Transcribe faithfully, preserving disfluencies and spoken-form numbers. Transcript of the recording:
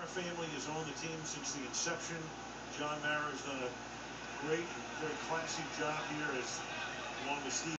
Mara family has owned the team since the inception. John Mara has done a great and very classy job here, as along with Steve.